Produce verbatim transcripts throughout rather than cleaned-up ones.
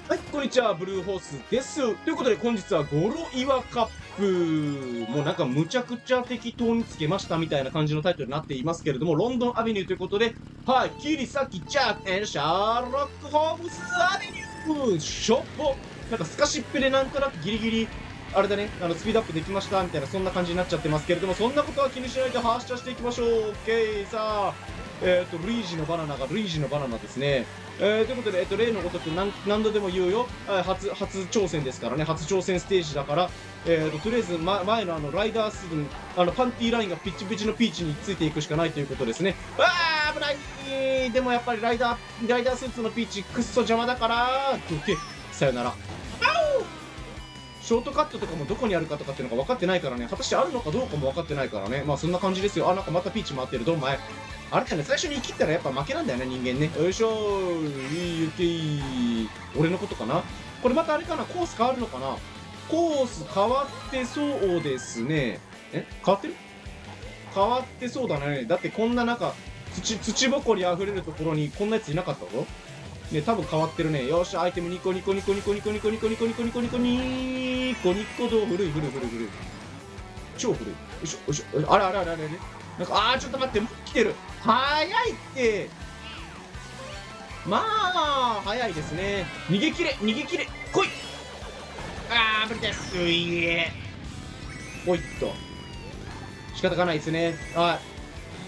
はい、こんにちは、ブルーホースです。ということで、本日はゴロイワカップ。もうなんかむちゃくちゃ適当につけましたみたいな感じのタイトルになっていますけれども、ロンドンアベニューということで、はい、キリサキチャーエンシャーロックホームズアベニューショッポなんかスカシップでなんとなくギリギリ、あれだね、あのスピードアップできましたみたいな、そんな感じになっちゃってますけれども、そんなことは気にしないで発射していきましょう。オッケー、さあ、えっ、ー、と、ルイージのバナナがルイージのバナナですね。えー、ということで、えっと、例のごとく何何度でも言うよ、初初挑戦ですからね、初挑戦ステージだから、えー、ととりあえず、ま、前のあのライダースにあのパンティーラインがピッチピチのピーチについていくしかないということですね。あー、危ない。でもやっぱりライダーライダースーツのピーチ、くっそ邪魔だから、OK、さよなら。ショートカットとかもどこにあるかとかっていうのが分かってないからね、果たしてあるのかどうかも分かってないからね、まあそんな感じですよ。あ、なんかまたピーチ回ってる、どんまい。あれだね、最初に生きったらやっぱ負けなんだよね、人間ね。よいしょー、いいゆきー。俺のことかな。これまたあれかな、コース変わるのかな。コース変わってそうですね。え変わってる変わってそうだね。だってこんななんか、土、土ぼこり溢れるところにこんなやついなかったぞ。ね、多分変わってるね。よし、アイテムニコニコニコニコニコニコニコニコニコニコニコニコニコどう古い古い古い古い。超古い。よいしょよいしょ。あれあれあれあれ。なんか、あー、ちょっと待って、もう来てる。早いって。まあ、早いですね。逃げ切れ、逃げ切れ、来い。あー、無理です。いえ。おいっと。仕方がないですね。はい。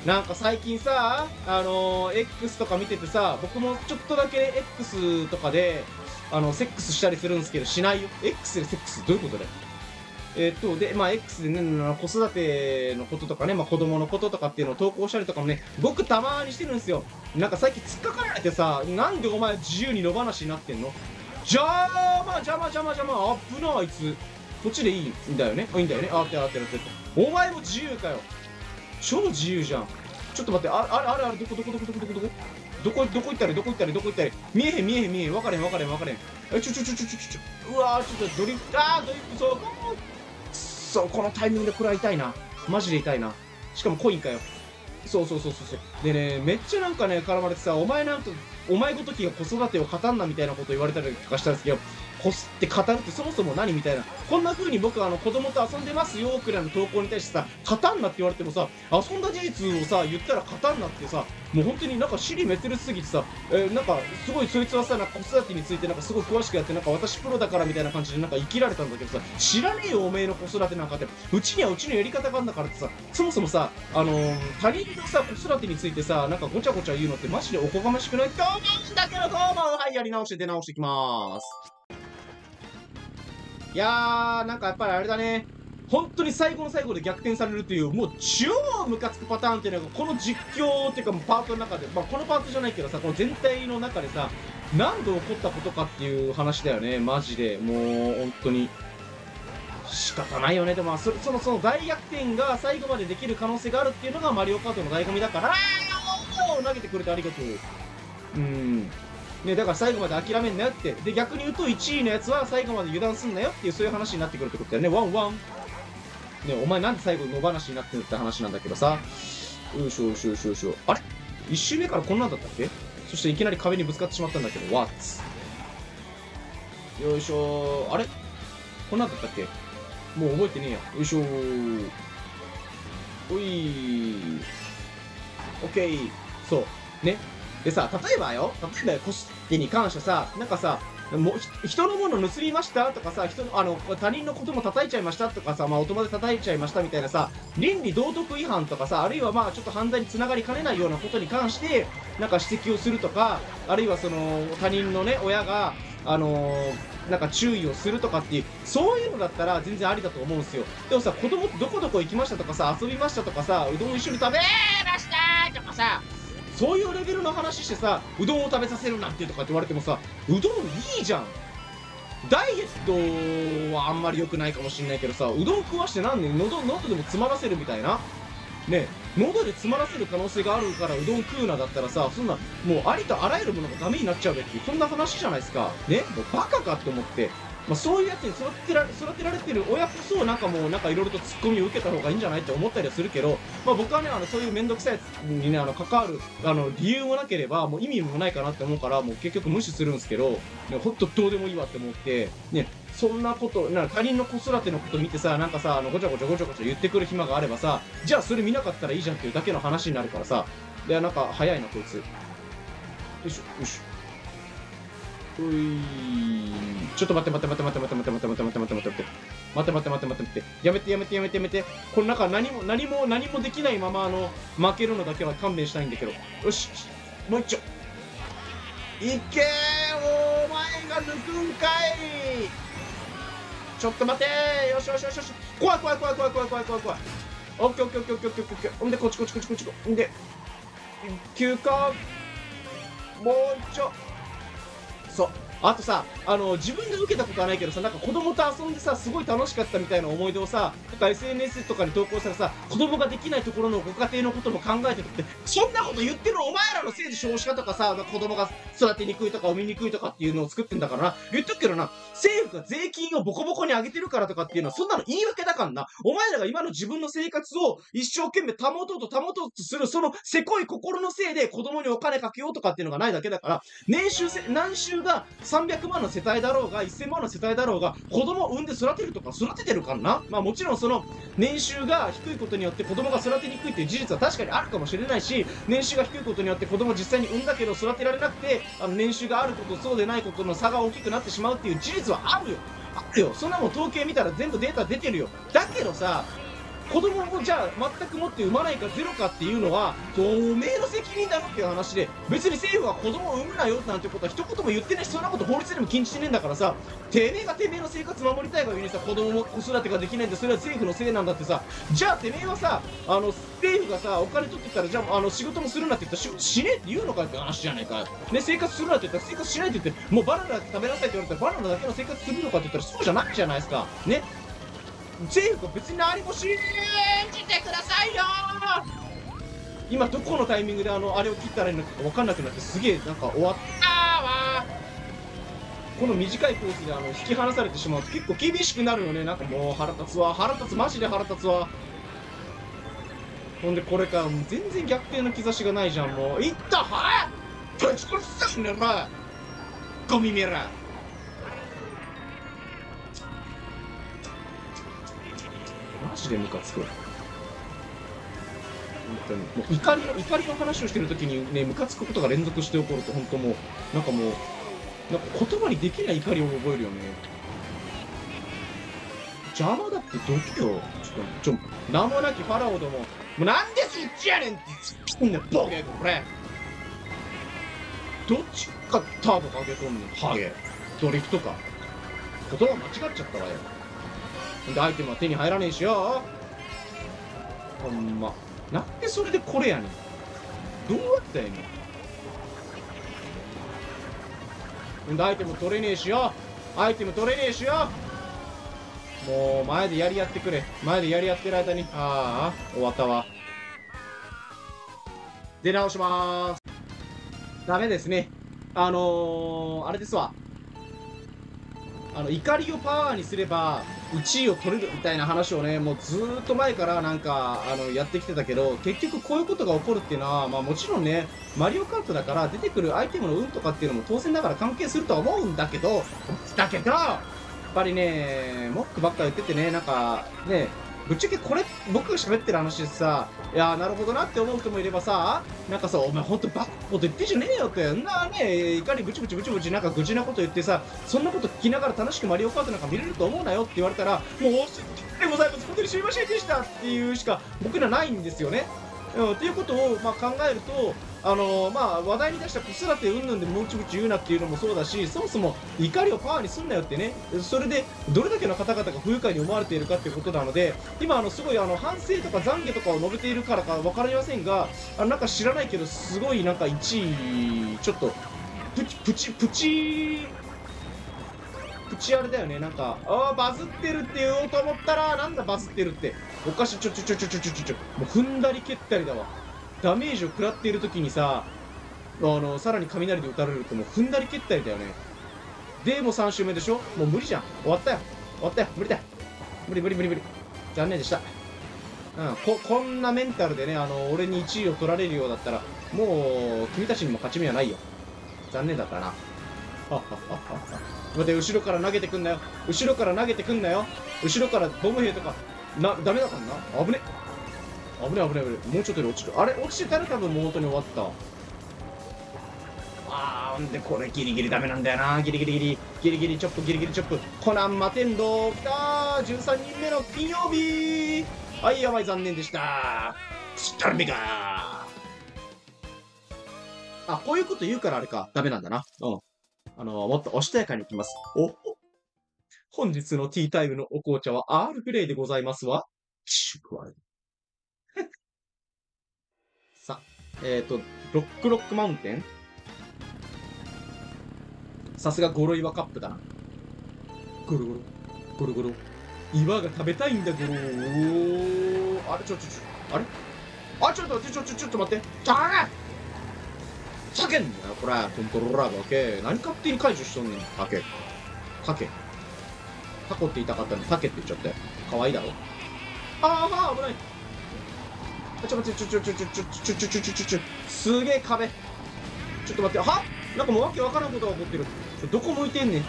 なんか最近さ、あのー、X とか見ててさ、僕もちょっとだけ X とかで、あの、セックスしたりするんですけど、しないよ。X でセックスどういうことだよ。えー、っと、で、まあ、X でね、子育てのこととかね、まあ、子供のこととかっていうのを投稿したりとかもね、僕たまーにしてるんですよ。なんか最近突っかかられてさ、なんでお前自由に野放しになってんの？邪魔邪魔邪魔邪魔危なあいつ。こっちでいいんだよね？いいんだよね？あってあってあってあって。お前も自由かよ。超自由じゃん。ちょっと待って、ああれあれあれ、どこどこどこどこどこどこどこどこ行ったりどこ行ったりどこ行ったり見えへん見えへん見えへん。分かれへん分かれへん分かれへん。え、ちょちょちょちょちょちょ。うわー、ちょっとドリフト、あー、ドリフト、そう。そう、このタイミングでこれは痛いな。マジで痛いな。しかもコインかよ。そうそうそうそうそう。でね、めっちゃなんかね、絡まれてさ、お前なんか、お前ごときが子育てを語んなみたいなこと言われたりとかしたんですけど、こすって語るってそもそも何みたいな。こんな風に僕はあの子供と遊んでますよくらいの投稿に対してさ、語んなって言われてもさ、遊んだ事実をさ、言ったら語んなってさ、もう本当になんか尻滅裂すぎてさ、えー、なんかすごいそいつはさ、なんか子育てについてなんかすごい詳しくやって、なんか私プロだからみたいな感じでなんか生きられたんだけどさ、知らねえよおめえの子育てなんかって、うちにはうちのやり方があるんだからってさ、そもそもさ、あのー、他人のさ、子育てについてさ、なんかごちゃごちゃ言うのってマジでおこがましくないと思うんだけど、どうも、はい、やり直して出直してきまーす。いやー、なんかやっぱりあれだね。本当に最後の最後で逆転されるという、もう超ムカつくパターンっていうのが、この実況っていうか、パートの中で、まあ、このパートじゃないけどさ、この全体の中でさ、何度起こったことかっていう話だよね、マジで。もう、本当に。仕方ないよね。でも、そその、その大逆転が最後までできる可能性があるっていうのがマリオカートの醍醐味だから、あー、投げてくれてありがとう。うん。ね、だから最後まで諦めんなよって。で、逆に言うといちいのやつは最後まで油断すんなよっていう、そういう話になってくるってことだよね。ワンワン。ね、お前なんで最後野放しになってるって話なんだけどさ。よいしょよいしょよいしょよいしょ。あれ ?いち 周目からこんなんだったっけ？そしていきなり壁にぶつかってしまったんだけど、ワッツ。よいしょー。あれこんなんだったっけ？もう覚えてねえや。よいしょー。おいー。オッケー。そう。ね。でさ、例えばよ、例えば子育てに関してさ、なんかさ、も人のもの盗みましたとかさ、人のあの他人のことも叩いちゃいましたとかさ、まあ、お友達叩いちゃいましたみたいなさ、倫理道徳違反とかさ、あるいはまあちょっと犯罪につながりかねないようなことに関して、なんか指摘をするとか、あるいはその他人のね、親が、あのー、なんか注意をするとかっていう、そういうのだったら全然ありだと思うんですよ。でもさ、子供ってどこどこ行きましたとかさ、遊びましたとかさ、うどん一緒に食べましたとかさ、そういうレベルの話してさ、うどんを食べさせるなんてとかって言われてもさ、うどんいいじゃん。ダイエットはあんまり良くないかもしんないけどさ、うどん食わしてなんで喉、喉でも詰まらせるみたいな。ね、喉で詰まらせる可能性があるからうどん食うなだったらさ、そんな、もうありとあらゆるものがダメになっちゃうべっていう、そんな話じゃないですか。ね、もうバカかって思って。 まあ、そういうやつに育てら育てられてる親こそ、なんかもう、なんかいろいろとツッコミを受けた方がいいんじゃないって思ったりはするけど、まあ、僕はね、あの、そういうめんどくさいやつにね、あの、関わる、あの、理由もなければ、もう意味もないかなって思うから、もう結局無視するんですけど、ね、ほんとどうでもいいわって思って、ね、そんなこと、なんか他人の子育てのこと見てさ、なんかさ、あの、ごちゃごちゃごちゃごちゃ言ってくる暇があればさ、じゃあそれ見なかったらいいじゃんっていうだけの話になるからさ、で、なんか早いな、こいつ。よいしょ、よいしょ。ういちょっと待って待って待って待って待って待って待って待って待って待って待って待って待って待ってやめてやめてやめてやめてこの中何も何も何もできないままあの負けるのだけは勘弁したいんだけどよしもう一丁いけーお前が抜くんかいちょっと待てーよしよしよしよし怖い怖い怖い怖い怖い怖い怖い怖いオッケーオッケーオッケーオッケーオッケーオッケーほんでこっちこっちこっちこっちほんで休暇もう一丁そう。あとさ、あの、自分が受けたことはないけどさ、なんか子供と遊んでさ、すごい楽しかったみたいな思い出をさ、なんか エスエヌエス とかに投稿したらさ、子供ができないところのご家庭のことも考えてるって、そんなこと言ってるお前らのせいで少子化とかさ、子供が育てにくいとか産みにくいとかっていうのを作ってんだからな。言っとくけどな、政府が税金をボコボコに上げてるからとかっていうのは、そんなの言い訳だからな。お前らが今の自分の生活を一生懸命保とうと保とうとする、そのせこい心のせいで子供にお金かけようとかっていうのがないだけだから、年収せ、年収がさんびゃくまんの世帯だろうが、いっせんまんの世帯だろうが、子供を産んで育てるとか育ててるからな。まあもちろんその、年収が低いことによって子供が育てにくいっていう事実は確かにあるかもしれないし、年収が低いことによって子供を実際に産んだけど育てられなくて、あの年収があることそうでないことの差が大きくなってしまうっていう事実はあるよ。あるよ。そんなもん統計見たら全部データ出てるよ。だけどさ、子供をじゃあ全くもって産まないかゼロかっていうのは、おめえの責任だろっていう話で、別に政府は子供を産むなよなんてことは一言も言ってないし、そんなこと法律でも禁止してねえんだからさ、てめえがてめえの生活守りたいがゆえにさ、子供も子育てができないんで、それは政府のせいなんだってさ、じゃあてめえはさ、あの、政府がさ、お金取ってきたら、じゃあ、あの、仕事もするなって言ったら仕事しねえって言うのかって話じゃないか。ね、生活するなって言ったら生活しないって言って、もうバナナだけ食べなさいって言われたら、バナナだけの生活するのかって言ったらそうじゃないじゃないですか。ね。政府が別に何も信じてくださいよー今どこのタイミングであのあれを切ったらいいのか分かんなくなってすげえなんか終わったわこの短いコースであの引き離されてしまうと結構厳しくなるよね。なんかもう腹立つわ腹立つマジで腹立つわ。ほんでこれからもう全然逆転の兆しがないじゃん。もういったはぁぶち殺すんだよなゴミめらマジでムカつく。本当に。もう怒りの、怒りの話をしてるときにね、ムカつくことが連続して起こると、本当もう、なんかもう、なんか言葉にできない怒りを覚えるよね。邪魔だってどけよ。ちょっと、ちょ、名もなきファラオども。もうなんでそっちやねんって言ってんだよ、ボケ、これ。どっちかターボかけとんねん、ハゲ。ドリフトか。言葉間違っちゃったわよ。で、アイテムは手に入らねえしよ。ほんま。なんでそれでこれやねん。どうやったんやねん。で、アイテム取れねえしよ。アイテム取れねえしよ。もう、前でやりやってくれ。前でやりやってる間に。ああ、終わったわ。出直しまーす。ダメですね。あのー、あれですわ。あの、怒りをパワーにすれば、いちいを取れるみたいな話をね、もうずーっと前からなんか、あの、やってきてたけど、結局こういうことが起こるっていうのは、まあもちろんね、マリオカートだから出てくるアイテムの運とかっていうのも当然ながら関係するとは思うんだけど、だけど、やっぱりね、モックばっか言っててね、なんか、ね、ぶっちゃけこれ、僕が喋ってる話でさ、いやーなるほどなって思う人もいればさ、なんかさ、お前ほんとバカなこと言ってんじゃねえよって、んなね、いかにブチブチブチブチなんか愚痴なこと言ってさ、そんなこと聞きながら楽しくマリオカートなんか見れると思うなよって言われたら、もう、すっでございます、本当に知りませんでしたっていうしか僕にはないんですよね。うん、っていうことを、まあ、考えると、あのー、まあ、話題に出した子育て云々でムチムチ言うなっていうのもそうだし、そもそも怒りをパワーにすんなよってね、それでどれだけの方々が不愉快に思われているかっていうことなので、今、あの、すごい、あの、反省とか懺悔とかを述べているからかわかりませんが、あの、なんか知らないけど、すごい、なんかいちい、ちょっと、プチ、プチ、プチ、プチあれだよね、なんか、ああ、バズってるって言おうと思ったら、なんだバズってるって。おかしい、ちょちょちょちょちょちょちょちょ、もう踏んだり蹴ったりだわ。ダメージを食らっている時にさ、あの、さらに雷で撃たれるともう踏んだり蹴ったりだよね。 でもさん周目でしょ。もう無理じゃん。終わったよ。終わったよ。無理だよ。無理無理無理無理。残念でした。うん、こ、こんなメンタルでね、あの、俺にいちいを取られるようだったら、もう、君たちにも勝ち目はないよ。残念だったな。はっはっはっは。待って、後ろから投げてくんなよ。後ろから投げてくんなよ。後ろからボム兵とか、な、ダメだからな。危ね。危ね危ね危ね。もうちょっとで落ちる。あれ落ちてたら多分もう本当に終わった。あー、んで、これギリギリダメなんだよな。ギリギリギリ。ギリギリチョップ、ギリギリチョップ。コナンマテンド。きたー。じゅうさんにんめの金曜日。はい、やばい、残念でした。スタルメガー。あ、こういうこと言うからあれか。ダメなんだな。うん。あの、もっとおしとやかにいきます。お、本日のティータイムのお紅茶はアールグレイでございますわ。シュワル。さ、えっ、ー、と、ロックロックマウンテンさすがゴロ岩カップだな。ゴロゴロ、ゴロゴロ。岩が食べたいんだ、ゴロー。あれ、ちょ、ちょ、ちょ、あれあ、ちょっと待って、ちょ、ちょ、ちょっと待って。ちゃー叫んだよ、これ。コントローラーがけ。何勝手に解除しとんねん。タケ。タケ。タコって言いたかったのにタケって言っちゃって。かわいいだろ。あーはー、危ない。ちょっと待って、ちょ、ちょ、ちょ、ちょ、ちょ、ちょ、ちょ、ちょ、ちょ、ちょ、ちょ、すげえ壁。ちょっと待って、はなんかもうわけわからんことが起こってる。どこ向いてんねん。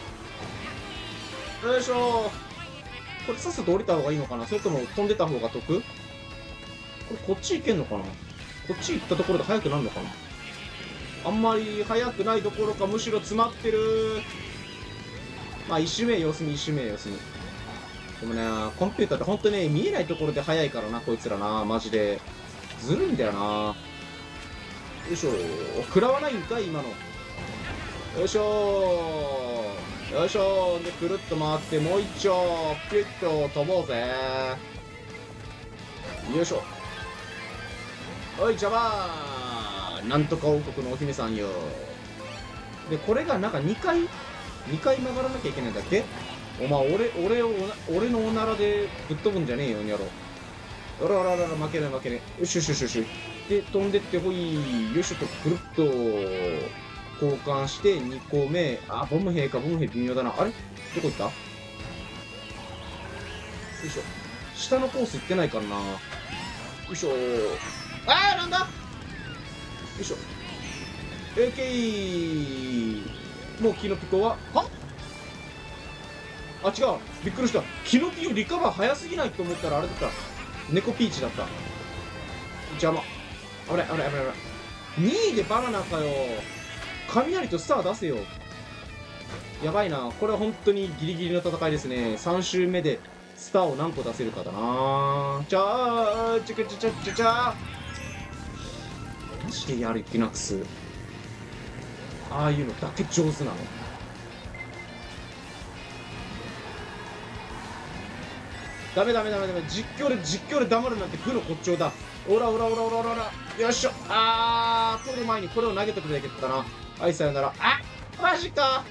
よいしょー。これさっさと降りた方がいいのかな、それとも飛んでた方が得？これこっち行けんのかな、こっち行ったところで速くなるのかな。あんまり速くないどころかむしろ詰まってる。まあ一周目様子見、一周目様子見。でもね、コンピューターってほんとね、見えないところで速いからな、こいつらな。マジで。ずるいんだよな。よいしょ。食らわないんかい、今の。よいしょー。よいしょー。で、くるっと回って、もう一丁、ピュッと飛ぼうぜー。よいしょ。おい、邪魔ー。なんとか王国のお姫さんよ。で、これがなんかにかい、にかい曲がらなきゃいけないんだっけ。お前、俺、俺を、俺のおならでぶっ飛ぶんじゃねえよ、にゃろ。あらあらあら、負けない負けない。よしよしよしよし。で、飛んでってほい。よいしょと、くるっと、交換して、にこめ。あ、ボム兵か、ボム兵微妙だな。あれどこ行った？よいしょ。下のコース行ってないからな。よいしょ。あー、なんだ？よいしょ。エーケー。もうキノピコは、はあ、違う。びっくりした。キノピオリカバー早すぎないと思ったらあれだった。猫ピーチだった。邪魔。危ない、危ない、危ない、危ない。にいでバナナかよ。雷とスター出せよ。やばいな。これは本当にギリギリの戦いですね。さん周目でスターを何個出せるかだな。じゃあ、ちゃちゃちゃちゃちゃ。マジでやる気なくす。ああいうのだけ上手なの。ダメダメダメダメ。実況で、実況で黙るなんて愚の骨頂だ。オラオラオラオラオラオラ。よっしょ。あー、取る前にこれを投げとくべきだったな。はい、さよなら。あ、マジか。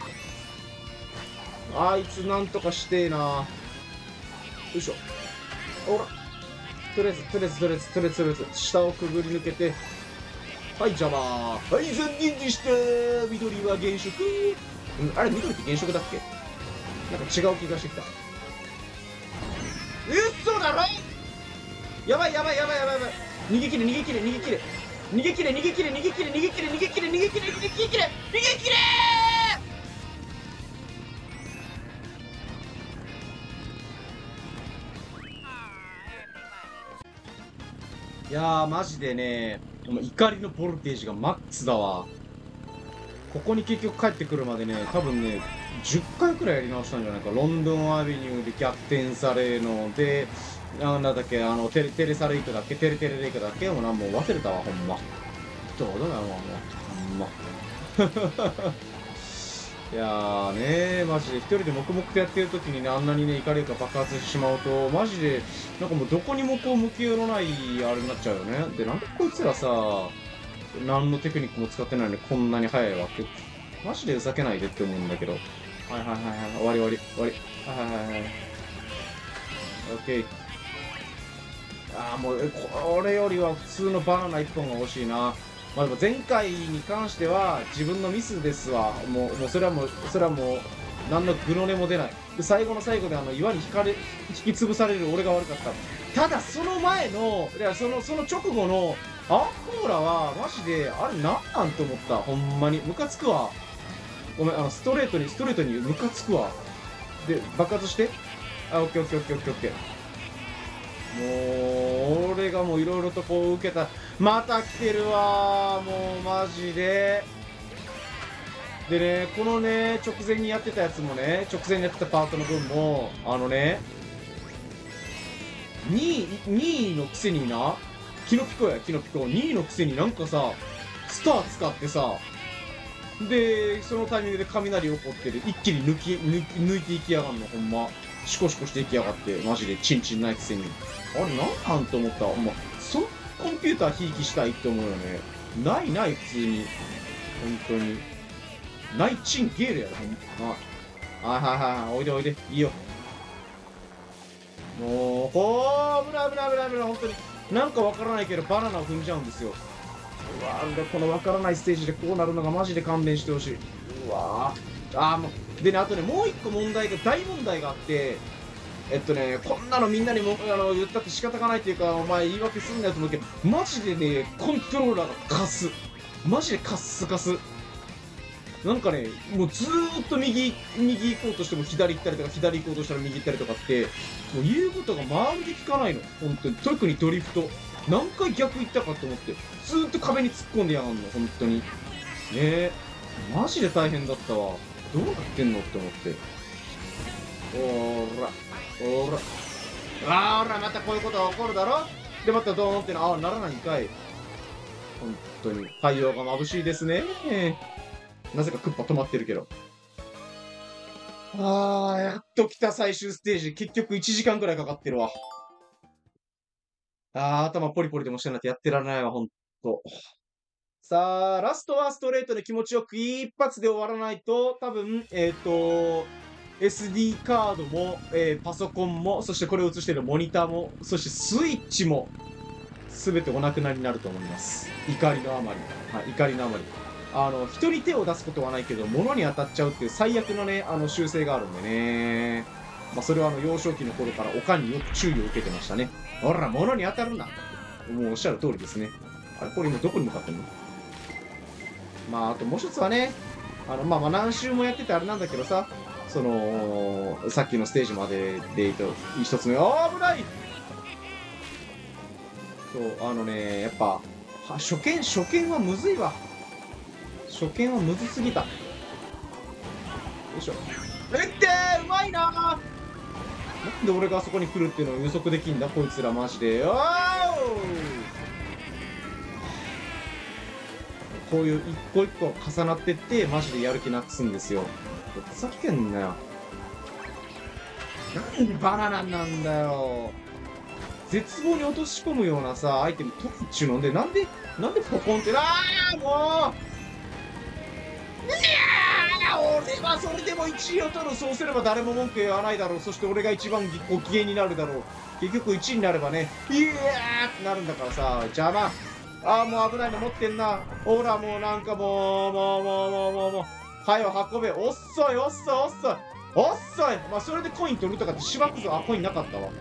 あいつなんとかしてえな。よいしょ。おら。とりあえず、とりあえず、とりあえず、とりあえず、とりあえず、下をくぐり抜けて。はい、邪魔。はい、残念でした。緑は原色。うん、あれ、緑って原色だっけ？なんか違う気がしてきた。嘘だろ。やばいやばいやばいやばいやばい。逃げ切れ逃げ切れ逃げ切れ逃げ切れ逃げ切れ逃げ切れ逃げ切れ逃げ切れ逃げ切れ逃げ切れ逃げ切れ逃げ切れ。いやーマジでね、怒りのボルテージがマックスだわ。ここに結局帰ってくるまでね、多分ねじゅっかいくらいやり直したんじゃないか。ロンドンアビニューで逆転されるので、なんだっけ、あのテレテレサレイクだっけ、テレテレレイクだっけ、もうなんもう忘れたわ、ほんま。どうだよ、もうほんま。いやーねー、マジで一人で黙々とやってる時にね、あんなにね怒りが爆発してしまうと、マジでなんかもうどこにもこう向けようのないあれになっちゃうよね。で、なんでこいつらさ、何のテクニックも使ってないのにこんなに速いわけ。マジでふざけないでって思うんだけど。はいはいはいはい、終わり終わり終わり。はいはいはいはい。オッケー。ああ、もうこれよりは普通のバナナいっぽんが欲しいな。 まあでも前回に関しては自分のミスですわ。もう、もうそれはもう、それはもう、何の具の音も出ない。で、最後の最後であの岩に引かれ、引き潰される俺が悪かった。ただその前の、いや、その、その直後の、アーコーラは、マジで、あれなんなんと思った。ほんまに。ムカつくわ。ごめん、あの、ストレートに、ストレートにムカつくわ。で、爆発して。あ、オッケーオッケーオッケーオッケーオッケー。もう、俺がもういろいろとこう受けた。また来てるわー。もう、マジで。でね、このね、直前にやってたやつもね、直前にやってたパートの分も、あのね、にい、にいのくせにな、キノピコや、キノピコ。にいのくせになんかさ、スター使ってさ、で、そのタイミングで雷起こってる。一気に抜き、抜き抜いていきやがんの、ほんま。シコシコしていきやがって、マジでチンチンないくせに。あれ、なんなんと思った。ほんま、そのコンピューターひいきしたいって思うよね。ないない、普通に。本当に。ナイチンゲールやろ、ほんま。はいはいはい、おいでおいで、いいよ。もう、こう、危ない危ない危ない危ない、ほんとに。なんかわからないけど、バナナを踏んじゃうんですよ。うわぁ、このわからないステージでこうなるのがマジで勘弁してほしい。うわぁ。あーもう、でね、あとね、もう一個問題が、大問題があって、えっとね、こんなのみんなにもあの言ったって仕方がないっていうか、お前言い訳すんなよと思うけど、マジでね、コントローラーがカス。マジでカッスカス。なんかね、もうずーっと右、右行こうとしても左行ったりとか、左行こうとしたら右行ったりとかって、もう言うことがまるで聞かないの。本当に。特にドリフト。何回逆行ったかと思って。ずーっと壁に突っ込んでやがんの、本当に。ねえ。マジで大変だったわ。どうなってんのって思って。おーら、おーら。あーら、またこういうことが起こるだろ。で、またドーンってな、あー、ならないんかい。本当に。太陽が眩しいですね。なぜかクッパ止まってるけど。あー、やっと来た最終ステージ。結局いちじかんくらいかかってるわ。あー、頭ポリポリでもしてなってやってられないわ、ほんと。さあ、ラストはストレートで気持ちよく一発で終わらないと、多分、えっと、エスディー カードも、えーパソコンも、そしてこれを映しているモニターも、そしてスイッチも、すべてお亡くなりになると思います。怒りのあまり。はい、怒りのあまり。あの、人に手を出すことはないけど、物に当たっちゃうっていう最悪のね、あの、習性があるんでね。まあ、それはあの、幼少期の頃からおかんによく注意を受けてましたね。ほら、物に当たるな。もうおっしゃる通りですね。あれ、これ今どこに向かってんの？まあ、あともう一つはね、あの、まあまあ何周もやっててあれなんだけどさ、その、さっきのステージまでで言うと、一つ目、あー危ない！そう、あのね、やっぱ、は初見、初見はむずいわ。初見はむずすぎた。よいしょ。えってーうまいなーなんで俺があそこに来るっていうのを予測できんだこいつらマジで。おーこういう一個一個重なってってマジでやる気なくすんですよ。ふざけんなよ。なんでバナナなんだよ。絶望に落とし込むようなさ、アイテム取るっちゅうので、なんで、なんでポコンって、あーもういやー俺はそれでもいちいを取る。そうすれば誰も文句言わないだろう。そして俺が一番ご機嫌になるだろう。結局いちいになればね、いやーってなるんだからさ、邪魔。あーもう危ないの持ってんな。ほらもうなんかもう、もうもうもうもうもう。はよ運べ。おっそいおっそいおっそい。おっそい。まあそれでコイン取るとかってしばくぞ。あ、コインなかったわ。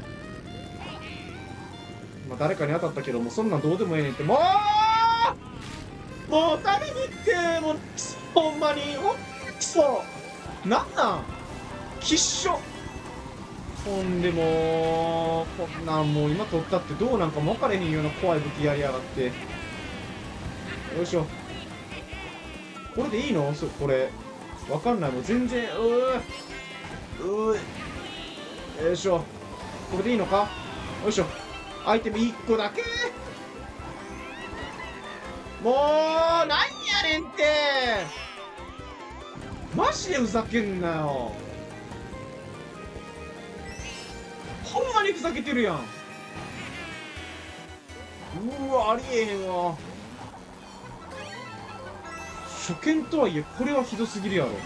まあ誰かに当たったけども、そんなんどうでもええねんって。もうもう誰にってもうクソほんまにほんクソなんなんきっしょほんでもうこんなんもう今取ったってどうなんかも分かれへんような怖い武器やりやがって。よいしょこれでいいのそこれ分かんないもう全然うーうーよいしょこれでいいのかよいしょアイテムいっこだけもうなんやねんってマジでふざけんなよほんまにふざけてるやんうわありえへんわ初見とはいえこれはひどすぎるやろ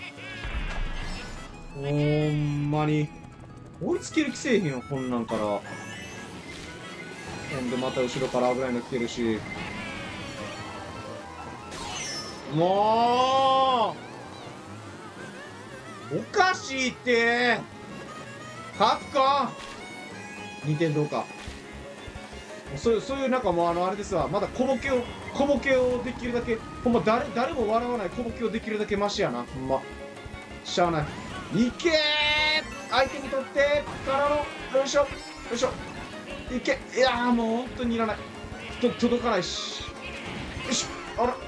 ほんまに追いつける気せえへんよこんなんからほんでまた後ろから危ないの来てるしもうおかしいって。カプコン任天堂か。そういう、そういうなんかもうあの、あれですわ。まだ小ボケを、小ボケをできるだけ、ほんま誰、誰も笑わない小ボケをできるだけマシやな。ほんま。しゃあない。いけー相手にとってからの、よいしょ。よいしょ。いけ。いやーもう本当にいらない。と、届かないし。よし。あら。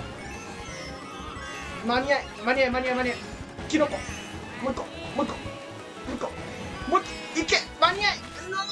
間に合い、間に合い、間に合い、間に合い。キノコ。もう一個、もう一個。もう一個。もう一個。いけ間に合い。うわ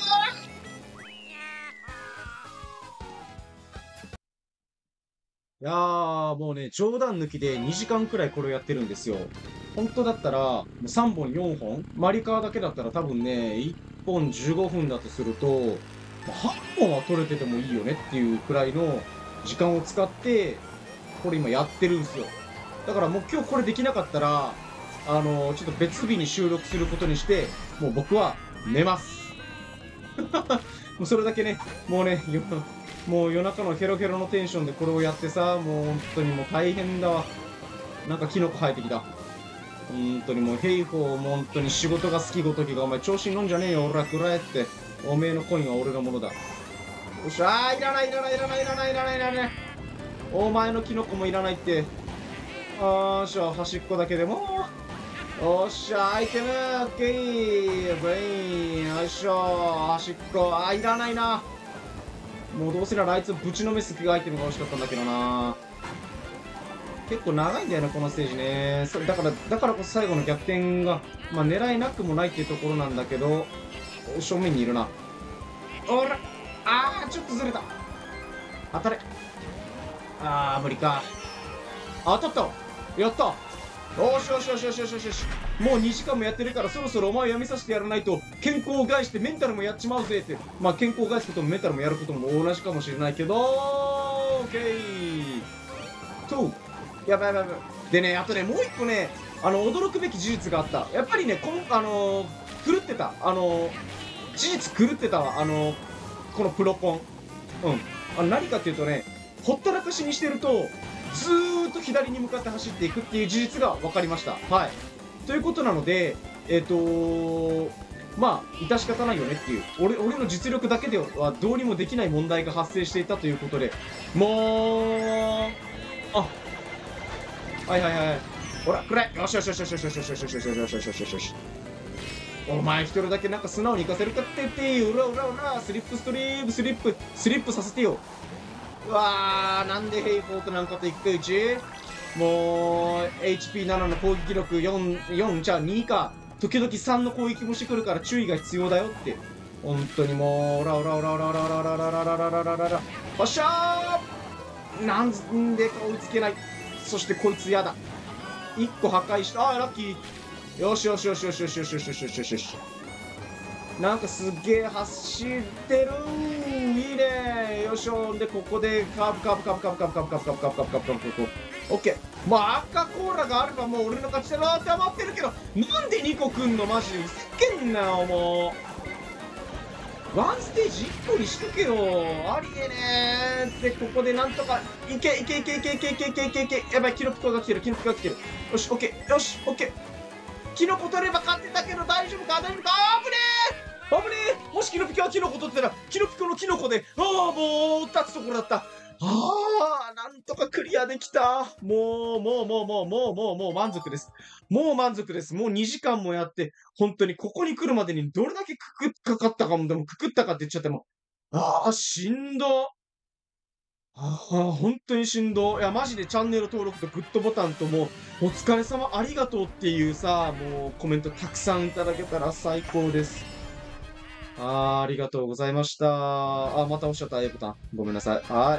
いやー、もうね、冗談抜きでにじかんくらいこれをやってるんですよ。本当だったら、もうさんぼん、よんほんマリカーだけだったら多分ね、いっぽんじゅうごふんだとすると、はっぽんは取れててもいいよねっていうくらいの時間を使って、これ今やってるんですよ。だからもう今日これできなかったら、あのー、ちょっと別日に収録することにして、もう僕は寝ます。もうそれだけね、もうね、もう夜中のヘロヘロのテンションでこれをやってさ、もう本当にもう大変だわ。なんかキノコ生えてきた。本当にもうヘイホーも本当に仕事が好きごときがお前調子に乗んじゃねえよ、俺はくらえって。おめえのコインは俺のものだ。よっしゃー、いらないいらないいらないいらないいらないいらない。お前のキノコもいらないって。あーしょ、端っこだけでも。おっしゃ、アイテム、オッケー、ブレイン、よいしょ、端っこ、あー、いらないな。もうどうせならあいつぶちのめす気がアイテムが欲しかったんだけどな。結構長いんだよね、このステージね。それだから、だからこそ最後の逆転が、まあ狙いなくもないっていうところなんだけど、正面にいるな。おらあー、ちょっとずれた。当たれ。あー、無理か。当たったやったよしよしよしよしよしよしよし。もうにじかんもやってるからそろそろお前をやめさせてやらないと健康を害してメンタルもやっちまうぜって。まあ健康を害すこともメンタルもやることも同じかもしれないけど、オッケーとやばいやばいやばい。でね、あとね、もう一個ね、あの驚くべき事実があった。やっぱりね、こんあのー、狂ってた。あのー、事実狂ってたわ。あのー、このプロコン。うん。あの何かっていうとね、ほったらかしにしてるとずーっと左に向かって走っていくっていう事実が分かりました。はい。ということなので、えっとまあ、致し方ないよねっていう、俺、俺の実力だけではどうにもできない問題が発生していたということで、もう、あ、はいはいはい。ほら、くらいよしよしよしよしよしよしよしよしよしよしよしよしよしよしよし。お前一人だけなんか素直に行かせるかってって、うらうらうら、スリップストリーム、スリップ、スリップさせてよ。うわー、なんでヘイフォークなんかといっかいちもう、エイチピーなな の攻撃力よん、よん、じゃあにか。時々さんの攻撃もしてくるから注意が必要だよって。本当にもう、オラオラオラオラオラオラオラオラオラオラオラオラオラオラ。おっしゃーなんでか追いつけない。そしてこいつやだ。いっこ破壊した。あー、ラッキー。よしよしよしよしよしよしよしよしよしよしよし。なんかすっげえ走ってるーいいねーよいしょで、ここでカーブカーブカーブカーブカーブカーブカーブカーブカーブカーブカーブカーブカーブオッケー。まあ赤コーラがあればもう俺の勝ちだなって思ってるけど、なんでにこくんのマジでふざけんなよもう。ワンステージいっこにしとけよ。ありえねーって、ここでなんとかいけいけいけいけいけいけいけいけいけ。やばい、キノコが来てるキノコが来てる。よしオッケーよしオッケー。キノコ取れば勝ってたけど大丈夫か大丈夫か。あぶねー危ねえ。もしキノピコはキノコ取ってたらキノピコのキノコで、ああもう立つところだった。ああなんとかクリアできた。もうもうもうもうもうもうもう満足です。もう満足です。もうにじかんもやって本当にここに来るまでにどれだけくくかかったかも。でもくくったかって言っちゃっても、ああしんど。ああ本当にしんど。いやマジでチャンネル登録とグッドボタンともうお疲れ様ありがとうっていうさ、もうコメントたくさんいただけたら最高です。あー、ありがとうございました。あ、また押しちゃった、A ボタン。ごめんなさい。はい。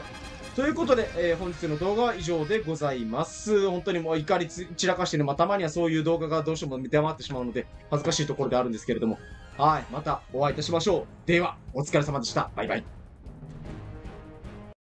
ということで、えー本日の動画は以上でございます。本当にもう怒りつ散らかしてね、まあ、たまにはそういう動画がどうしても出回ってしまうので、恥ずかしいところであるんですけれども。はい。またお会いいたしましょう。では、お疲れ様でした。バイバイ。